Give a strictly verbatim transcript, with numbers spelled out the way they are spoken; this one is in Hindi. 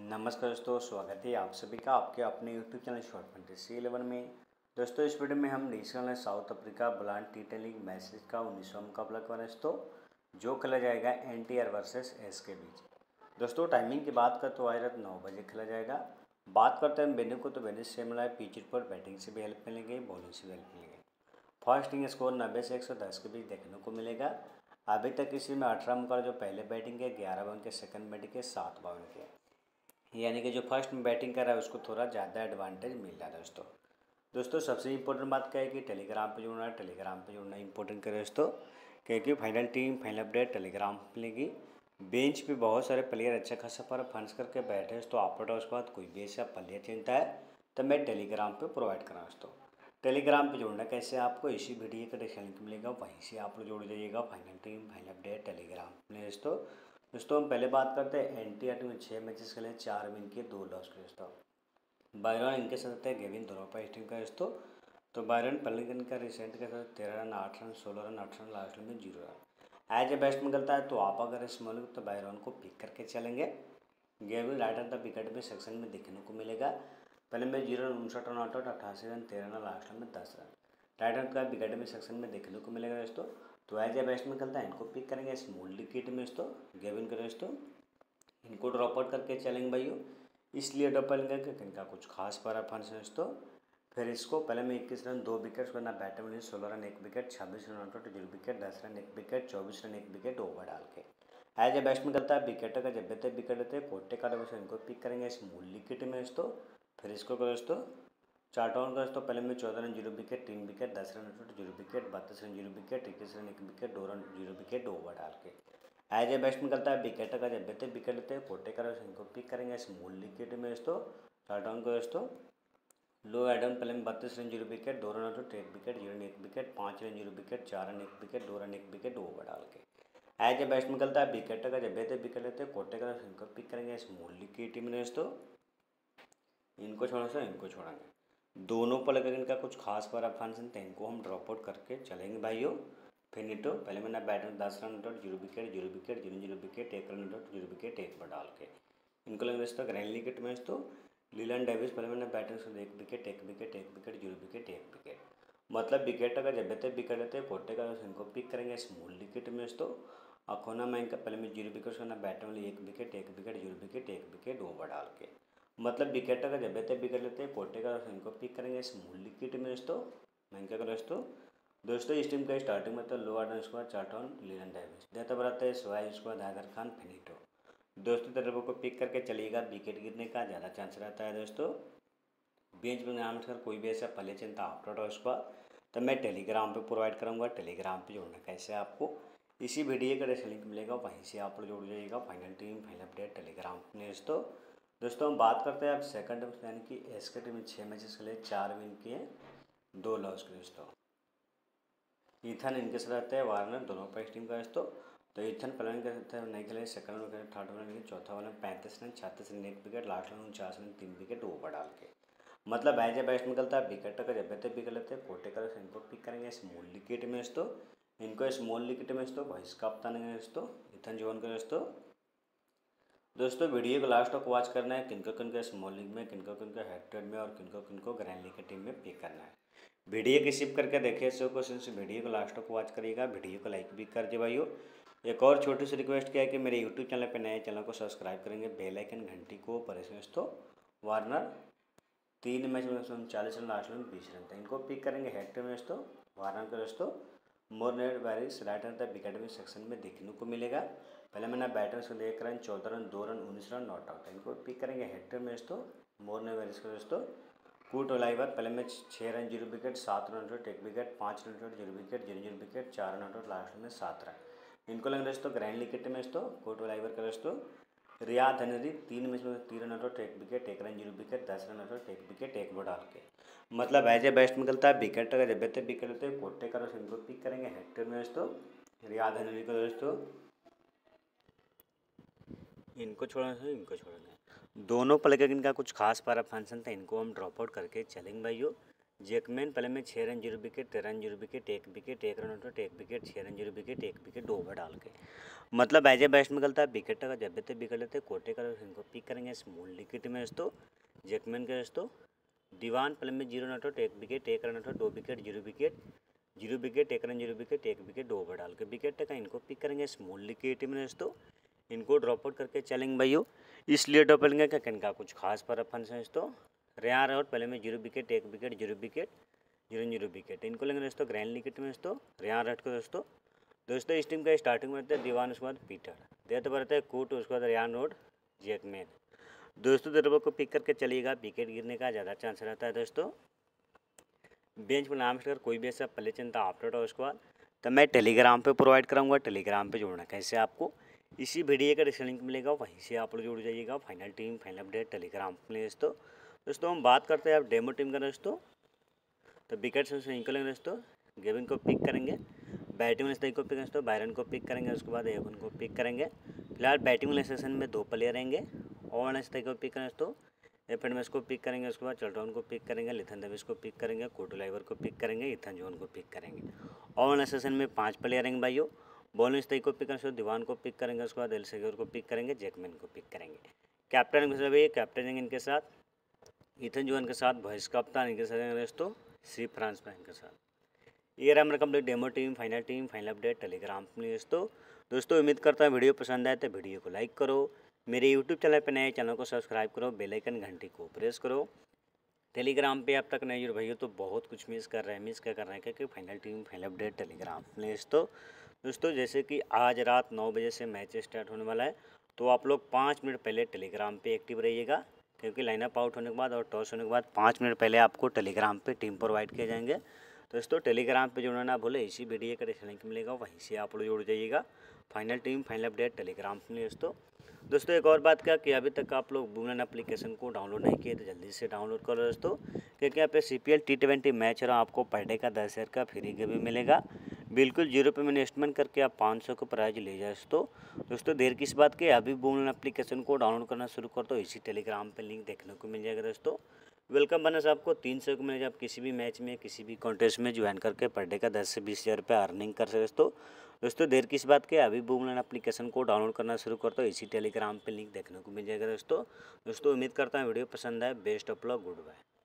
नमस्कार दोस्तों, स्वागत है आप सभी का आपके अपने YouTube channel short fantasy eleven में। दोस्तों इस वीडियो में हम national South Africa blind T ten league matches का उन्नीसवां मुकाबला कर रहे हैं दोस्तों, जो खेला जाएगा N T R versus S के बीच। दोस्तों टाइमिंग की बात करते तो आज रात नौ बजे खेला जाएगा। बात करते हैं वेन्यू को, तो वेन्यू से मिला पिच पर बैटिंग से भी हेल्प मिलेगी, बॉलिंग से भी हेल्प मिलेगी। फर्स्ट इनिंग स्कोर नब्बे से एक सौ दस के बीच देखने को मिलेगा। अभी तक इसी में अठारह मुकाबले जो पहले बैटिंग के, ग्यारह बावन के सेकंड बैटिंग के, सात बावन के, यानी कि जो फर्स्ट में बैटिंग कर रहा है उसको थोड़ा ज़्यादा एडवांटेज मिल रहा है दोस्तों। दोस्तों सबसे इंपॉर्टेंट बात क्या है कि टेलीग्राम पे जुड़ना है, टेलीग्राम पे जुड़ना इंपॉर्टेंट करें दोस्तों, क्योंकि final team final update Telegram पे मिलेगी। बेंच पे बहुत सारे प्लेयर अच्छा खासा पर फंस करके बैठे हैं दोस्तों। आप उसके बाद कोई भी ऐसा प्लेयर चिंता है तो मैं टेलीग्राम पे प्रोवाइड करा दोस्तों। टेलीग्राम पे जोड़ना कैसे, आपको इसी वीडियो का डिस्क्रिप्शन लिंक मिलेगा, वहीं से आप लोग जुड़ जाइएगा। Final team final update Telegram में दोस्तों। दोस्तों हम पहले बात करते हैं एन टी आर में छः मैचेस खेले, चार विन के, दो लॉस के दोस्तों। बायरन इनके साथ है, गेविन दोनों पर टीम का दोस्तों। तो बायरन पलिंगन का रिसेंट के साथ तेरह रन, आठ रन, सोलह रन, आठ रन, लास्ट में zero run. As a batsman करता है तो आप अगर इस मौलिक तो बायरन को पिक करके चलेंगे। Gavin right hand the wicket में सेक्शन में देखने को मिलेगा। पहले में जीरो रन, उनसठ रन, आउट अट्ठासी रन, तेरह रन, लास्ट में दस रन। राइट हैंड का विकेट में सेक्शन में देखने को मिलेगा दोस्तों। तो एज ए बैट्समैन खेलता है, इनको पिक करेंगे स्मॉल विकेट में दोस्तों, गेविन का दोस्तों। इनको ड्रॉप आउट करके चलेंगे भाइयों, इसलिए डबल करके इनका कुछ खास परफॉर्मेंस है दोस्तों। फिर इसको पहले में इक्कीस रन, दो विकेट करना बैटर में, सोलह रन एक विकेट, छब्बीस रन आउट, जीरो विकेट, दस रन एक विकेट, चौबीस रन एक विकेट ओवर डाल के। एज ए बैट्समैन करता है विकेट का जब भी विकेट लेते हैं कोटे का से इनको पिक करेंगे स्मॉल विकेट में दोस्तों। फिर इसको करो दोस्तों चार्ट ऑन कर दोस्तों। पहले में चौदह रन जीरो विकेट, तीन विकेट, दस रन आउट, जीरो विकेट, बत्तीस रन जीरो विकेट, इक्कीस रन एक विकेट, दो रन जीरो विकेट ओवर डाल के। एज ए बैट्समैन करता है विकेट का जब भी विकेट लेते हैं कोटे का इनको पिक करेंगे स्मॉल विकेट में दोस्तों। चार्ट ऑन करो दोस्तों। लो एडम पहले में बत्तीस रन जीरो विकेट, दो रन आउट, एक विकेट, जीरो रन एक विकेट, पाँच रन जीरो विकेट, चार रन एक विकेट, दो रन एक विकेट ओवर डाल के। एज ए बैट्समैन करता है विकेट का जब भी विकेट लेते हैं कोटे का इनको पिक करेंगे स्मॉल विकेट में दोस्तों। इनको छोड़ा सो इनको छोड़ेंगे दोनों पर लगेगा इनका कुछ खास परफॉर्मेंस है, इनको हम ड्रॉप आउट करके चलेंगे भाइयों। फिनिटो पहले मैंने बैट में दस run out, zero wicket, zero wicket, zero zero wicket, एक रन आउट, जीरो विकेट, एक पर डाल के। इनको लगेगा इस तक रैन विकेट मैच तो लीलन डेविस पहले मैंने बैटिंग से एक विकेट, एक विकेट, एक विकेट, जीरो विकेट, एक विकेट, मतलब विकेट अगर जब तक विकेट लेते हैं कोटे का इनको पिक करेंगे स्मॉल विकेट मैच तो। अखोना मैंग का पहले में जीरो विकेट करना बैटर में एक विकेट, एक विकेट, जीरो विकेट, एक विकेट ओवर डाल के, मतलब विकेट अगर जब तक विकेट लेते हैं कोटे का इनको पिक करेंगे स्मॉल विकेट मैच तो। मैं क्या करो दोस्तों दोस्तों इस टीम का स्टार्टिंग में तो low order squad chart on लीलन डेविस, देता बनाते हैं स्वाई स्क्वाड हैदर खान, फिनिटो दोस्तों। तरफ को पिक करके चलिएगा, विकेट गिरने का ज़्यादा चांस रहता है दोस्तों। बेंच में नाम कर कोई भी ऐसा पहले चिंता आफ्टर उसका तो मैं टेलीग्राम पे प्रोवाइड करूँगा। टेलीग्राम पे जोड़ना कैसे, आपको इसी वीडियो का लिंक मिलेगा, वहीं से आप लोग जुड़ जाइएगा। Final team final update Telegram में दोस्तों। दोस्तों हम बात करते हैं अब सेकंड यानी कि एस के टीम में छः मैचेस खेले, चार विन किए, दो लॉस के दोस्तों। ईथन इनके साथ रहते हैं, वार्नर दोनों पर टीम का दोस्तों। तो ईथन पहले के साथ नहीं खेले, सेकंड में खेले, थर्ड में खेले, चौथा वाला पैंतीस रन, छत्तीस रन एक विकेट, लास्ट में उनचास रन तीन विकेट ओवर डाल के, मतलब एज ए बैट्समैन निकलता है विकेट का जब तक विकेट लेते हैं कोटे का इनको पिक करेंगे स्मॉल विकेट में दोस्तों। इनको स्मॉल विकेट में दोस्तों वॉइस का कप्तान है दोस्तों ईथन जोन का दोस्तों। दोस्तों वीडियो को लास्ट तक वॉच करना है, किनको किनको स्मॉल लीग में, किनको किनको हेड में और किनको किनको ग्रैंड लीग की टीम में पिक करना है। वीडियो की शिप करके देखिए सो क्वेश्चन से, वीडियो को लास्ट तक वॉच करिएगा, वीडियो को लाइक भी कर दिए भाइयों। एक और छोटी सी रिक्वेस्ट क्या है कि मेरे यूट्यूब चैनल पे नए चैनल को सब्सक्राइब करेंगे, बेल आइकन घंटी को प्रेस दोस्तों। वार्नर तीन मैच में उनचालीस रन, लास्ट में बीस रन था, इनको पिक करेंगे हेड में दोस्तों। वार्नर का दोस्तों मोरनेट बैरिस राइट हैंड द विकेट में सेक्शन में देखने को मिलेगा। पहले मैंने बैटर से एक रन, चौदह रन, दो रन, उन्नीस रन नॉट आउट है, इनको पिक करेंगे हेड में दोस्तों। मोरने बैरिस का दोस्तों कूट ओलाइवर पहले में छः रन जीरो विकेट, सात रन आउट, एक विकेट, पाँच run out, zero wicket, zero zero wicket, चार रन आउट, लास्ट में सात रन, इनको लगेंगे दोस्तों ग्रैंड विकेट में दोस्तों। कूट ओलाइवर का दोस्तों रियाद हनरी तीन मैच में तीन रन आउट, एक विकेट, एक रन जीरो विकेट, दस रन आउट, एक विकेट, एक बॉल डाल के, मतलब एज ए बेस्ट निकलता है विकेट का जब तक विकेट लेते हैं कोटे का इनको पिक करेंगे हेक्टर में दोस्तों। रियाद हनरी को दोस्तों इनको छोड़ना है, इनको छोड़ना है, दोनों प्लेयर इनका कुछ खास परफॉर्मेंस था, इनको हम ड्रॉप आउट करके चलेंगे भाइयों। जैकमैन पहले में छः रन जीरो विकेट, तेरह रन जीरो विकेट, एक विकेट, एक रन आउट, एक विकेट, छः रन जीरो विकेट, एक विकेट, दो ओवर डाल के। मतलब एज ए बैट्समैन निकलता है विकेट का जब भी विकेट लेते कोटे का इनको पिक करेंगे स्मॉल विकेट में दोस्तों जैकमैन के दोस्तों। दीवान पहले में जीरो रन आउट, एक विकेट, एक रन आउट, दो wicket, zero wicket, zero wicket, एक रन जीरो विकेट, एक विकेट, दो ओवर डाल के विकेट का इनको पिक करेंगे स्मॉल विकेट में दोस्तों। इनको ड्रॉप आउट करके चलेंगे भाइयों, इसलिए ड्रॉप करेंगे क्या इनका कुछ खास परफॉर्मेंस है दोस्तों। रेयार आउट पहले में जीरो विकेट, एक wicket, zero wicket, zero zero wicket, इनको लेंगे दोस्तों ग्रैंड विकेट में दोस्तों रेयार आउट को दोस्तों। दोस्तों इस टीम का स्टार्टिंग में रहता है दीवान, उसके बाद पीटर, डेथ पर रहता है कूट, उसके बाद रेयान रोड, जैकमैन। दोस्तों दरबार को पिक करके चलिएगा, विकेट गिरने का ज़्यादा चांस रहता है दोस्तों। बेंच पर नाम कर कोई भी ऐसा पहले चिंता अपडेट हो उसके बाद तो मैं टेलीग्राम पे प्रोवाइड कराऊंगा। टेलीग्राम पे जोड़ना कैसे आपको इसी वीडियो का डिस्क्रिप्शन लिंक मिलेगा, वहीं से आप लोग जुड़ जाइएगा। Final team final update Telegram में दोस्तों। दोस्तों हम बात करते हैं अब डेमो टीम का दोस्तों। तो विकेट से निकलेंगे दोस्तों, गेविन को पिक करेंगे, बैटिंग वाले को पिक दोस्तों बायरन को पिक करेंगे, उसके बाद एवन को पिक करेंगे। फिलहाल बैटिंग वाले सेशन में दो प्लेयर रहेंगे, और वाले को पिक करेंगे दोस्तों एफेंड में इसको पिक करेंगे, उसके बाद चल्टॉन को पिक करेंगे, लिथन डेविस को पिक करेंगे, कोटोलाइवर को पिक करेंगे, इथन जॉन को पिक करेंगे। और वाले सेशन में पाँच प्लेयर रहेंगे भाइयों। बॉलिंग स्टाइल को पिक करेंगे, दीवान को पिक करेंगे, उसके बाद एलसेगर को पिक करेंगे, जैकमैन को पिक करेंगे। कैप्टन भाई कैप्टन इनके साथ, इथन जॉन के साथ वाइस कप्तान इनके साथ दोस्तों सी फ्रांस बैंक के साथ। ये रहा हमारा complete demo team, final team, final update Telegram में दोस्तों। दोस्तों उम्मीद करता हूँ वीडियो पसंद आए तो वीडियो को लाइक करो, मेरे यूट्यूब चैनल पर नए चैनल को सब्सक्राइब करो, बेल आइकन घंटी को प्रेस करो। टेलीग्राम पे अब तक नए जुड़े भैया तो बहुत कुछ मिस कर रहे हैं, मिस क्या कर रहे हैं क्योंकि final team final update Telegram में दोस्तों। दोस्तों जैसे कि आज रात नौ बजे से मैच स्टार्ट होने वाला है, तो आप लोग पाँच मिनट पहले टेलीग्राम पे एक्टिव रहिएगा, क्योंकि लाइनअप आउट होने के बाद और टॉस होने के बाद पाँच मिनट पहले आपको टेलीग्राम पे टीम प्रोवाइड किए जाएंगे। दोस्तों टेलीग्राम पे जुड़ना ना भूले, इसी वीडियो का लिंक मिलेगा, वहीं से आप लोग जुड़ जाइएगा। Final team final update Telegram में दोस्तों। दोस्तों एक और बात क्या कि अभी तक आप लोग बूमन एप्लीकेशन को डाउनलोड नहीं किए तो जल्दी से डाउनलोड करो दोस्तों, क्योंकि यहाँ पे C P L T twenty match रहा आपको पर डे का दस हज़ार का फ्री गेम मिलेगा। बिल्कुल जीरो पे में इन्वेस्टमेंट करके आप पाँच सौ का प्राइज ले जाए दोस्तों। दोस्तों देर किस बात की, अभी बूमन एप्लीकेशन को डाउनलोड करना शुरू कर दो, इसी टेलीग्राम पर लिंक देखने को मिल जाएगा दोस्तों। वेलकम बोनस आपको तीन सौ को मिल जाए, आप किसी भी मैच में किसी भी कॉन्टेस्ट में ज्वाइन करके पर डे का दस से बीस हज़ार रुपये अर्निंग कर सकते दोस्तों। दोस्तों देर किस बात के, अभी बूमन एप्लीकेशन को डाउनलोड करना शुरू कर दो, इसी टेलीग्राम पे लिंक देखने को मिल जाएगा दोस्तों। दोस्तों उम्मीद करता हूँ वीडियो पसंद आए, best of luck, good bye.